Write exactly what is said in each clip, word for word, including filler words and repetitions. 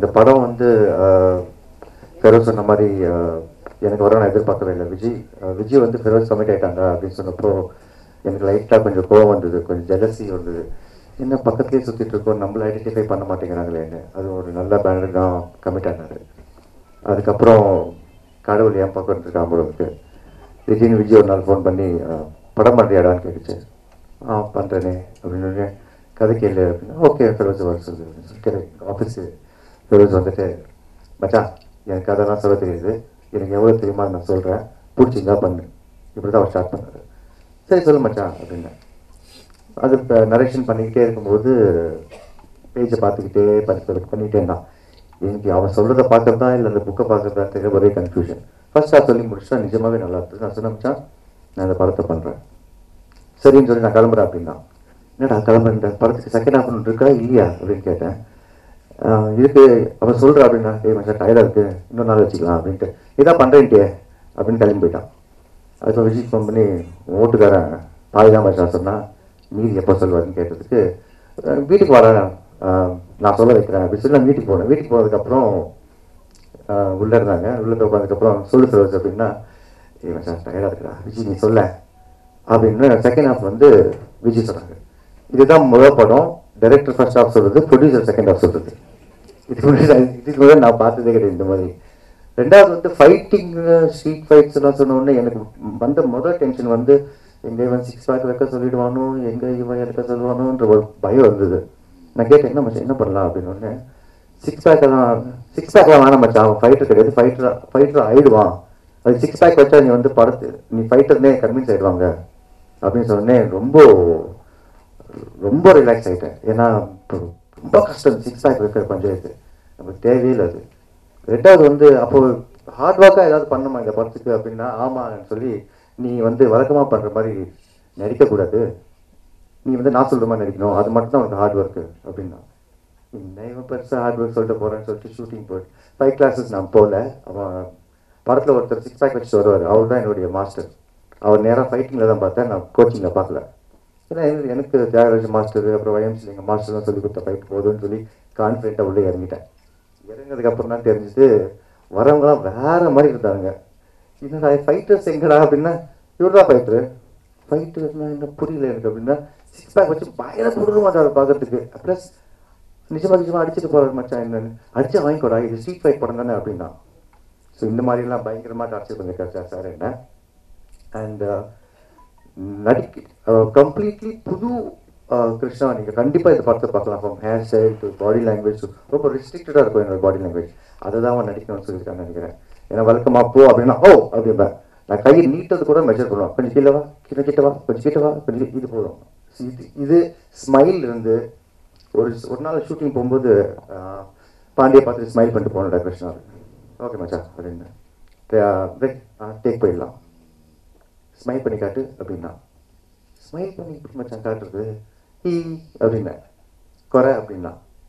இந்த படம் வந்து ஃபெரோஸ் சொன்ன மாதிரி எனக்கு வர நான் எதிர்பார்க்கவே இல்லை. விஜய் விஜய் வந்து ஃபெரோஸ் கமிட் ஆகிட்டாங்க அப்படின்னு சொன்னப்போ எனக்கு லைட்டாக கொஞ்சம் கோவம் வந்தது, கொஞ்சம் ஜெலசி வந்தது. என்ன பக்கத்துலேயே சுற்றிட்டு இருக்கோம், நம்மளை ஐடென்டிஃபை பண்ண மாட்டேங்கிறாங்களேன்னு. அது ஒரு நல்ல பேனர் தான் கமிட் ஆனார். அதுக்கப்புறம் கடவுள் ஏன் பக்கம் இருக்கான் உங்களுக்கு விஜய்னு விஜய் ஒரு நாள் ஃபோன் பண்ணி படம் பண்ணுறியாடான்னு கேட்டுச்சு. ஆ பண்ணுறேனே அப்படின்னு கதை கேளு அப்படின்னா ஓகே ஃபெரோஸ் வர சொல்லு சொல்லிட்டு ஆஃபீஸு ஃபெரோஸ் வந்துட்டு மச்சான் எனக்கு கதைலாம் சொல்ல தெரியுது, எனக்கு எவ்வளோ தெரியுமா நான் சொல்கிறேன், பிடிச்சிருந்தா பண்ணு, இப்படி தான் அவர் ஸ்டார்ட் பண்ணார். சரி சொல்லு மச்சான் அப்படின்னு. அது இப்போ நரேஷன் பண்ணிக்கிட்டே இருக்கும்போது பேஜை பார்த்துக்கிட்டே படிப்பது பண்ணிகிட்டே இருந்தான். எனக்கு அவன் சொல்கிறத பார்க்குறதா இல்லை அந்த புக்கை பார்க்குறதா தெரிய ஒரே கன்ஃபியூஷன். ஃபர்ஸ்ட் ஆஃப் சொல்லி முடிச்சா நிஜமாகவே நல்லா இருந்தது. நான் சொன்ன மச்சான் நான் இந்த படத்தை பண்ணுறேன் சரின்னு சொல்லி நான் கிளம்புறேன் அப்படின்னா. என்னடா கிளம்புறேன், இந்த படத்துக்கு செகண்ட் ஹாஃப் ஒன்று இருக்கா இல்லையா அப்படின்னு கேட்டேன். இதுக்கு அவன் சொல்கிறா அப்படின்னா ஏய் மச்சான் டயர்டாக இருக்குது இன்னொரு நாள் வச்சுக்கலாம் அப்படின்ட்டு இதான் பண்ணுறேன்ட்டே அப்படின்னு கிளம்பி போயிட்டான். அதுக்கு விஜய் ஃபோன் பண்ணி ஓட்டுக்காரன் பாதி தான் மச்சான் சொன்னால் மீதி எப்போ சொல்லுவாருன்னு கேட்டதுக்கு வீட்டுக்கு வரேன் நான் சொல்ல வைக்கிறேன் அப்படின்னு சொல்லி நான் வீட்டுக்கு போனேன். வீட்டுக்கு போனதுக்கப்புறம் உள்ளே இருந்தாங்க. உள்ளே உட்காந்ததுக்கப்புறம் சொல்லு ஃபெரோஸ் அப்படின்னா ஏய் மச்சான் டயர்டாக இருக்குடா விஜய் நீ சொல்ல அப்படின்னு செகண்ட் ஹாஃப் வந்து விஜய் சொன்னாங்க. இதுதான் முதல் படம், டைரக்டர் ஃபர்ஸ்ட் ஹாஃப் சொல்கிறது, ப்ரொடியூசர் செகண்ட் ஹாஃப் சொல்கிறது. இதுக்கு முன்னாடி இதுக்கு முன்னாடி நான் பார்த்ததே கிடையாது இந்த மாதிரி. ரெண்டாவது வந்து ஃபைட்டிங் ஸ்ட்ரீட் ஃபைட்ஸ் எல்லாம் சொன்ன உடனே எனக்கு வந்த முதல் டென்ஷன் வந்து எங்கே இவன் சிக்ஸ் பேக் வைக்க சொல்லிடுவானோ, எங்கே இவன் எடுக்க சொல்லுவானோன்ற ஒரு பயம் இருந்தது. நான் கேட்டேன் என்ன மச்சான் என்ன பண்ணலாம் அப்படின்னு ஒன்று. சிக்ஸ் பேக்கெல்லாம் சிக்ஸ் பேக்கெல்லாம் வேணாம் மச்சான், அவன் ஃபைட்டர் கிடையாது, ஃபைட்டர் ஃபைட்டர் ஆயிடுவான், அது சிக்ஸ் பேக் வச்சா நீ வந்து படத்து நீ ஃபைட்டர்னே கன்வின்ஸ் ஆயிடுவாங்க அப்படின்னு சொன்னே ரொம்ப ரொம்ப ரிலாக்ஸ் ஆகிட்டேன். ஏன்னா ரொம்ப கஷ்டம் சிக்ஸ் பேக் வைக்கிற பஞ்சாயத்து, நமக்கு தேவையில்லை அது. ரெண்டாவது வந்து அப்போது ஹார்ட் ஒர்க்காக ஏதாவது பண்ணுமா இந்த படத்துக்கு அப்படின்னா ஆமான்னு சொல்லி நீ வந்து வழக்கமாக பண்ணுற மாதிரி நடிக்கக்கூடாது, நீ வந்து நான் சொல்கிற மாதிரி நடிக்கணும், அது மட்டும் தான் உனக்கு ஹார்ட் ஒர்க்கு அப்படின்னா. இன்னும் இவன் பெருசாக ஹார்ட் ஒர்க் சொல்லிட்டு போகிறேன்னு சொல்லிட்டு ஷூட்டிங் போயிட்டு ஃபைவ் கிளாஸஸ் நான் போகல. அவன் படத்தில் ஒருத்தர் சிக்ஸ் பேக் வச்சுட்டு வருவார், அவர் தான் என்னுடைய மாஸ்டர். அவர் நேராக ஃபைட்டிங்கில் தான் பார்த்தேன், நான் கோச்சிங்கில் பார்க்கல. ஏன்னா எனக்கு தியாகராஜ மாஸ்டர் அப்புறம் வயம்சி எங்கள் மாஸ்டர் தான் சொல்லி கொடுத்த ஃபைட் போதுன்னு சொல்லி கான்ஃபிடென்ட்டாக உள்ளே இறங்கிட்டேன். இறங்கினதுக்கப்புறம் தான் தெரிஞ்சுட்டு வரவங்களாம் வேறு மாதிரி இருந்தாங்க. என்னடா ஃபைட்டர்ஸ் எங்கடா அப்படின்னா இவர் தான் ஃபைட்டரு, ஃபைட்டர்ஸ்னா என்ன புரியல எனக்கு அப்படின்னா சிக்ஸ் பேக் வச்சு பயங்கர கொடுக்க மாட்டார் பார்க்கறதுக்கு. ப்ளஸ் நிஜமாக நிஜமாக அடிச்சுட்டு போகிற மச்சான் என்னன்னு அடிச்சா வாங்கிக்கோடா இது ஸ்ட்ரீட் ஃபைட் படம் தானே அப்படின்னா. ஸோ இந்த மாதிரிலாம் பயங்கரமாக டார்ச்சர் பண்ணியிருக்காரு சார் என்ன. அண்ட் நடிக்க கம்ப்ளீட்லி புது கிருஷ்ணா நீங்கள் கண்டிப்பாக இந்த படத்தை பார்க்கலாம். From hairstyle to body language ரொம்ப ரெஸ்ட்ரிக்டடாக இருக்கும் என்னோட பாடி லாங்குவேஜ். அதை தான் அவன் நடிக்கணும்னு சொல்லியிருக்கான்னு நினைக்கிறேன். ஏன்னா வழக்கமாக போ அப்படின்னா ஓ அப்படின்பேன், நான் கையை நீட்டது கூட மெஷர் பண்ணுவேன், கொஞ்சம் கீழவா கிட்ட கிட்டவா கொஞ்சம் கிட்டவா கொஞ்சம் இது போதும். இது இது ஸ்மைல் இருந்து ஒரு ஒரு நாள் ஷூட்டிங் போகும்போது பாண்டியை பார்த்துட்டு ஸ்மைல் பண்ணிட்டு போனோம்டா கிருஷ்ணா ஓகே மச்சா அப்படின்னு டேக் போயிடலாம் ஸ்மைல் பண்ணி காட்டு அப்படின்னா. ஸ்மைல் பண்ணி இப்படி மச்சான் காட்டுறது ஈ அப்படின்னா குறை அப்படின்னா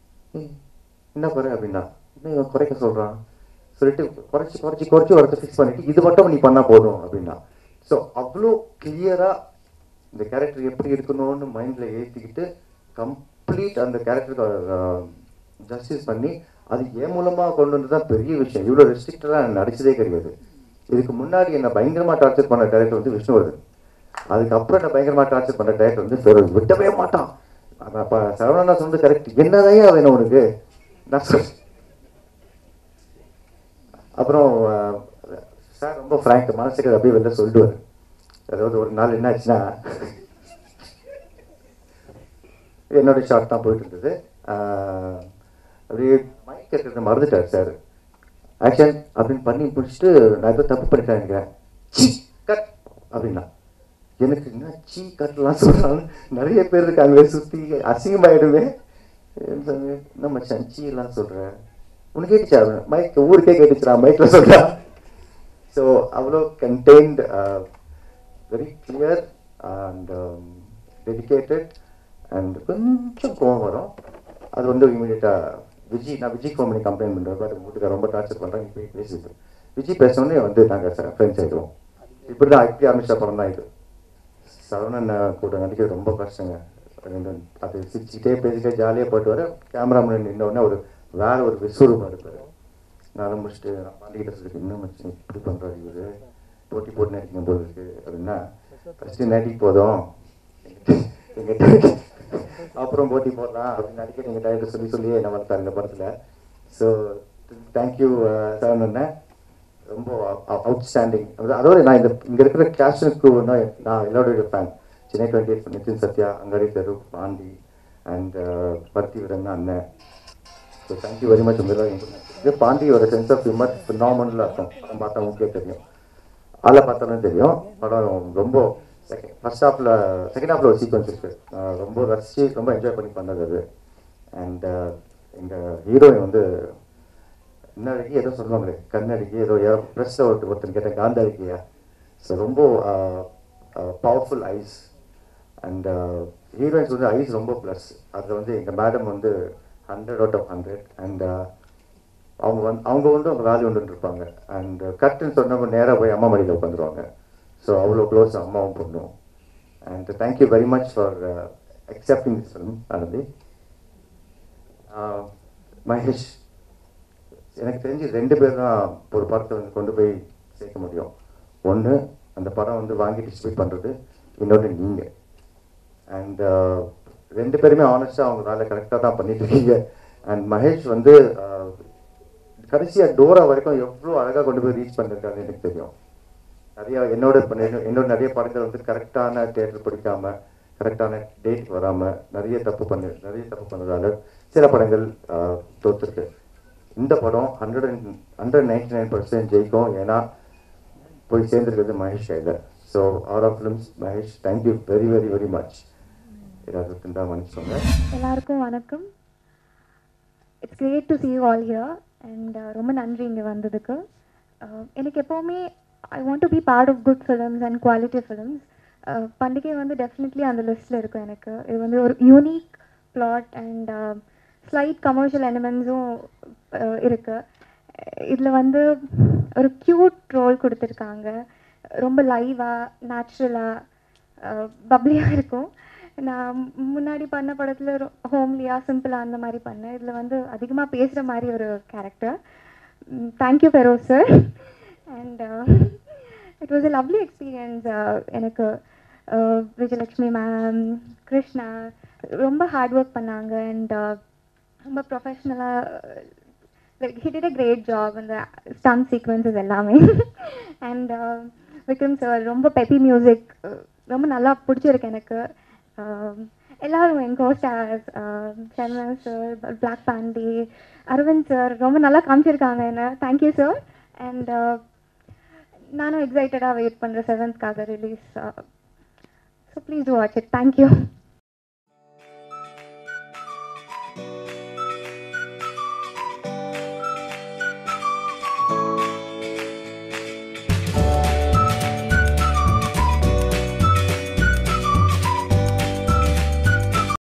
என்ன குறை அப்படின்னா இன்னும் இவன் குறைக்க சொல்கிறான் சொல்லிட்டு குறைச்சி குறைச்சி குறைச்சி ஒருத்தர் ஃபிக்ஸ் பண்ணிட்டு இது மட்டும் நீ பண்ணால் போதும் அப்படின்னா. ஸோ அவ்வளோ கிளியராக இந்த கேரக்டர் எப்படி இருக்கணும்னு மைண்டில் ஏற்றிக்கிட்டு கம்ப்ளீட் அந்த கேரக்டருக்கு ஜஸ்டிஸ் பண்ணி அது ஏன் மூலமாக கொண்டு வந்து தான் பெரிய விஷயம். இவ்வளோ ரெஸ்ட்ரிக்டடாக நடிச்சதே கிடையாது. இதுக்கு முன்னாடி என்ன பயங்கரமாக டார்ச்சர் பண்ண டேரக்டர் வந்து விஷ்ணுவர்தன், அதுக்கப்புறம் என்ன பயங்கரமாக டார்ச்சர் பண்ண டேரக்டர் வந்து ஃபெரோஸ். விட்டவே மாட்டான். அப்போ சரவணா சொன்னது கரெக்ட், என்னதான் வேணும் உனக்கு நான் சொல். அப்புறம் சார் ரொம்ப ஃப்ராங்க் மனசுக்கு அப்படியே வெளில சொல்லிடுவார். அதாவது ஒரு நாள் என்ன ஆச்சுன்னா என்னோடய ஷார்ட் தான் போயிட்டு இருந்தது, அப்படியே மைக் இருக்கிறத மறந்துட்டார் சார். ஆக்ஷன் அப்படின்னு பண்ணி பிடிச்சிட்டு நான் ஏதோ தப்பு பண்ணிட்டேன் நினைக்கிறேன், சீ கட் அப்படின்னா. எனக்கு என்ன சீ கட்லாம் சொல்கிறாங்க, நிறைய பேர் இருக்காங்களே சுற்றி அசிங்கமாயிடுவேன். என்ன மச்சான் சீ எல்லாம் சொல்கிறேன் உனக்கு கேட்டுச்சா மைக் ஊருக்கே கேட்டுச்சுடா மைக்கில் சொல்கிறேன். ஸோ அவ்வளோ contained, very clear and dedicated. And கொஞ்சம் கோவம் வரும், அது வந்து இமீடியட்டாக விஜய் நான் விஜய் ஃபோன் பண்ணி கம்ப்ளைண்ட் பண்ணுறேன், பட் வீட்டுக்கு ரொம்ப டார்ச்சர் பண்ணுறாங்க இப்படி பேசிட்டு விஜய் பேசணுன்னே வந்து நாங்கள் ஃப்ரெண்ட்ஸ் ஆகிடுவோம். இப்படி தான் இப்படி ஆரம்பிச்ச படம் தான் இது. சரவணன் கூட நடிக்க ரொம்ப கஷ்டங்க. அது சிரிச்சுக்கிட்டே பேசிக்கிட்டே ஜாலியாக போட்டு வர கேமரா முன்னாடி நின்றோடனே ஒரு வேற ஒரு விஸ்வரூபம் எடுப்பார். நான் முடிச்சுட்டு நான் பாண்டிகிட்ட சொல்லிட்டு இன்னும் மச்சு இப்படி பண்ணுறாரு இவர் போட்டி போட்டு நடிக்கும் போது இருக்கு அப்படின்னா ஃபஸ்ட்டு நடி போதும் எங்கிட்ட அப்புறம் போட்டி போடலாம் அப்படின்னு நடிக்க நீங்கள் டைரக்டர் சொல்லி சொல்லியே என்ன வளர்த்தார் இந்த படத்தில். So thank you sir. என்ன ரொம்ப அவுட்ஸ்டாண்டிங். அதோட நான் இந்த இங்கே இருக்கிற கேஷனுக்கு நான் எல்லாரோட fan. Chennai twenty eight Nithin Sathya, Angadi Theru, Pandi and Paruthi Veeran அண்ணன். So thank you very much. இது பாண்டியோட சென்ஸ் ஆஃப் ஹியூமர் ஃபினாமினலாக இருக்கும். படம் பார்த்தா உங்களுக்கே தெரியும், ஆளை பார்த்தாலும் தெரியும். படம் ரொம்ப செகண்ட் ஃபர்ஸ்ட் ஹாஃபில் செகண்ட் ஹாஃபில் ஒரு சீக்வன்ஸ் இருக்குது, ரொம்ப ரசிச்சு ரொம்ப என்ஜாய் பண்ணி பண்ணது அது. அண்ட் எங்கள் ஹீரோயின் வந்து இன்னடிக்கு ஏதோ சொல்லுவாங்களே கண்ணடிக்கு ஏதோ ப்ரெஸ்ஸில் ஒரு ஒருத்தர் கேட்டேன் காந்தாடிக்கையா. ஸோ ரொம்ப பவர்ஃபுல் ஐஸ் அண்ட் ஹீரோயின்ஸ் வந்து ஐஸ் ரொம்ப ப்ளஸ். அதில் வந்து எங்கள் மேடம் வந்து hundred out of hundred. And அவங்க வந்து அவங்க வந்து அவங்க வேல்யூ ஒன்று இருப்பாங்க. அண்ட் கட்டுன்னு சொன்னவங்க நேராக போய் அம்மா மடியில் உட்காந்துருவாங்க. ஸோ அவ்வளோ க்ளோஸ் அம்மாவும் பொண்ணும். And thank you very much for accepting this film. Anandhi, Mahesh, எனக்கு தெரிஞ்சு ரெண்டு பேர் தான் ஒரு படத்தை வந்து கொண்டு போய் சேர்க்க முடியும். ஒன்று அந்த படம் வந்து வாங்கி டிஸ்ட்ரிபியூட் பண்ணுறது, இன்னொன்று நீங்கள். அண்ட் ரெண்டு பேருமே ஆனஸ்டாக அவங்க வேலை கரெக்டாக தான் பண்ணிட்டு இருக்கீங்க. அண்ட் மகேஷ் வந்து கடைசியாக டோரா வரைக்கும் எவ்வளோ அழகாக கொண்டு போய் ரீச் பண்ணிருக்காருன்னு எனக்கு தெரியும். நிறையா என்னோட என்னோட நிறைய படங்கள் வந்து கரெக்டான தேட்டர் பிடிக்காம கரெக்டான டேட் வராமல் நிறைய தப்பு பண்ணு நிறைய தப்பு பண்ணதால சில படங்கள் தோற்றுருக்கு. இந்த படம் hundred and hundred ninety nine percent ஜெயிக்கும். ஏன்னா போய் சேர்ந்துருக்கிறது மகேஷ் கையில். So all of films Mahesh, thank you very very very much. ஏதாவது இருந்தால் மன்னிச்சோங்க. எல்லாருக்கும் வணக்கம். It's great to see you all here. And ரொம்ப நன்றி இங்கே வந்ததுக்கு. எனக்கு எப்போவுமே I want to be part of good films and quality films. பண்டிகை வந்து டெஃபினெட்லி அந்த லிஸ்ட்டில் இருக்கும். எனக்கு இது வந்து ஒரு unique plot and slight commercial எலிமெண்ட்ஸும் இருக்குது. இதில் வந்து ஒரு க்யூட் ரோல் கொடுத்துருக்காங்க. ரொம்ப லைவாக நேச்சுரலாக பப்ளியாக இருக்கும். நான் முன்னாடி பண்ண படத்தில் ஹோம்லியாக சிம்பிளாக அந்த மாதிரி பண்ணேன். இதில் வந்து அதிகமாக பேசுகிற மாதிரி ஒரு character. Thank you Feroz sir. And it was a lovely experience. எனக்கு விஜயலக்ஷ்மி மேம், கிருஷ்ணா ரொம்ப ஹார்ட் ஒர்க் பண்ணாங்க. அண்ட் ரொம்ப ப்ரொஃபஷ்னலாக like he did a great job அந்த ஸ்டன் சீக்வன்சஸ் எல்லாமே. அண்ட் விக்ரம் சார் ரொம்ப பெப்பி மியூசிக் ரொம்ப நல்லா பிடிச்சிருக்கு எனக்கு. எல்லோரும் என் costars Saran sir, Black Pandi, Arvind sir ரொம்ப நல்லா காமிச்சிருக்காங்க என்ன. Thank you sir. அண்ட் நானும் எக்ஸைட்டடாக வெயிட் பண்ணுறேன் செவன்த்காக release. So please do watch it. Thank you.